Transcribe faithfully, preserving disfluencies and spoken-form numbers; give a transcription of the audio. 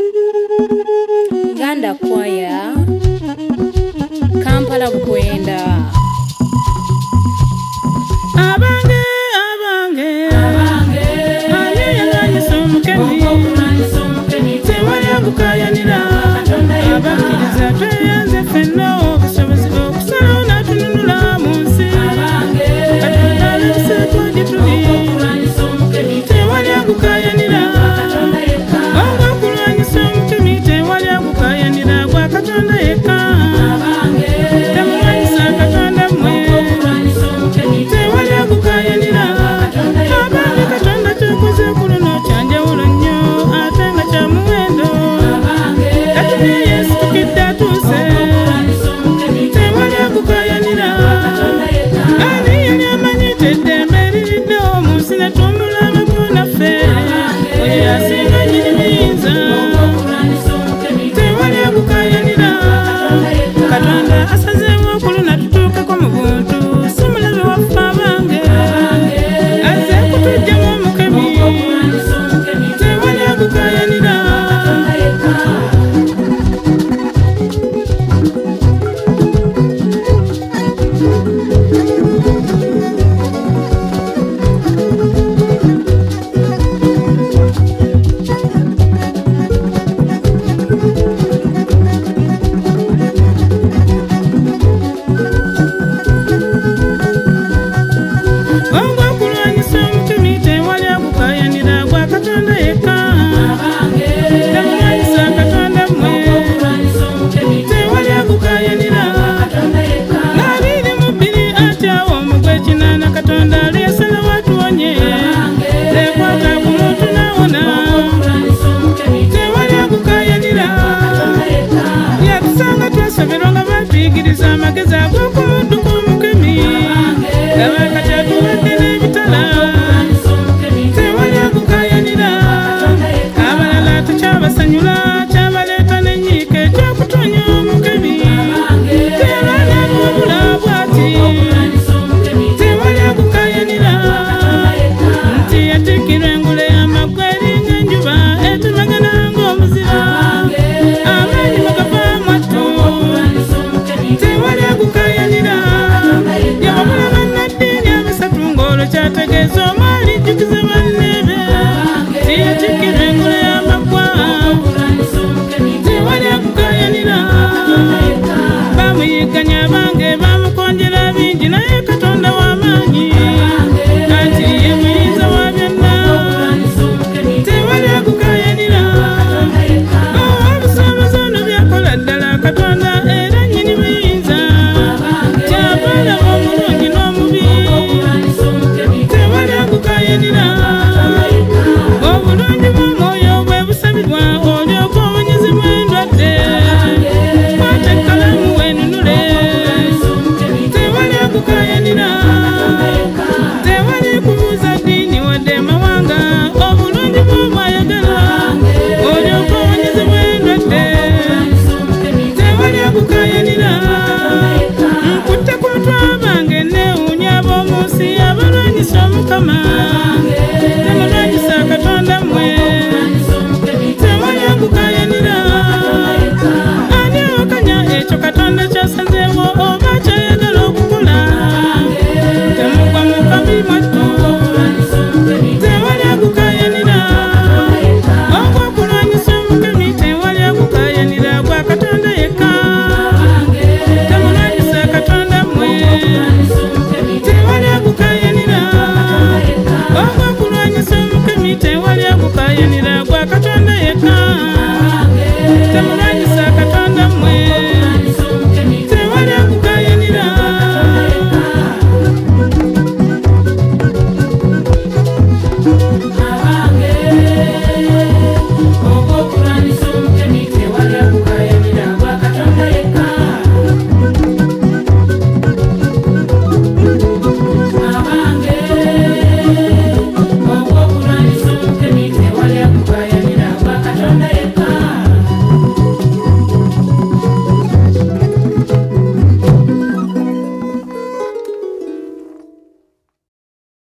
Ganda choir, Kampala Bukwenda. Abange, abange, abange, ani yanyi somukeni, tewali agukayanira, abakiriza tweyanze ffenna obusobozi bw'okusalawo n'atununula mu nsi, Katonda aleseeko gye tuli, tewali agukayanira, wanga okulwanyisa omukemi tewali agukayanira gwa Katonda yekka, temulwanyisa Katonda mmwe. Tewali agukayanira, abange Katonda kyokoze ku luno kyanjawulo nnyo ate nga kya muwendo, katumye Yesu tukidde atuuse, tewali agukayanira, ani yali amanyite eddembe eririddewo mu nsi ne tumulabako naffe, oyo yasinga nnyini biyinza, tewali agukayanira, Katonda asazeewo okuluna tutuukeko mu buntu, si mulabe waffe abange, azze kutuggyamu omukemi, tewali agukayanira. Wanga okulwanyisa omukemi tewali agukayanira gwa Katonda yekka, temulwanyisa Katonda mmwe, tewali agukayanira, ng'abiri mu bbiri atyawo omugwa ekinaana Katonda ali yasalawo atuwonye, lekwata ku muntu n'awona, tewali agukayanira, yatusanga twasoberwa nga batuyigiriza amagezi ag'okumudduka omukemi, laba kati atuwadde n'ebitala, tewali agukayanira, abalala tukyabasanyula kyabaleeta n'ennyiike ekyokutonya omukemi, tewali aluwabula bw'ati, tewali agukayanira, nti yatikkirwa engule y'amaggwa eringa enjuba etemagana ng'omuzira, amaanyi bagava mwattu, tewali agukayanira, yawabula bannaddiini abasatu ng'olwo kyategeeza omu alijjukiza banneebe, tiyatikkirwa engule y'amaggwa, tewali agukayanira, bamuyigganya abange bamukonjera bingi naye Katonda w'amaanyi, kati ye muyinza wa byonna, tewali agukayanira, obusobozi ono byakola ddala Katonda era nnyini buyinza, kyava alaba omulungi n'omubi, tewali agukayanira, obulungi bw'omwoyo bwe busabibwa olyoka obonyezebwa endwadde, kwata ekkalamu weenunule, tewali agukayanira, tewali kubuuza ddiini wadde amawanga, obulungi bw'omwayagala olyoka obonyezebwa endwadde, tewali agukayanira, nkutte ku mutwe abange neewuunya ab'omu nsi abalwanyisa Omukama, temulwanyisa Katonda mmwe, tewali agukayanira, ani awakanya ekyo Katonda kyasazeewo oba kyayagala okukola, temugwa mu kabi mwattu, tewali agukayanira, wanga okulwanyisa omukemi tewali agukayanira gwa Katonda yekka, temulwanyisa Katonda mmwe, tewali agukayanira, wanga okulwanyisa omukemi tewali agukayanira gwa Katonda yekka, temulwanyisa Katonda mmwe, tewali agukayanira. Thank you.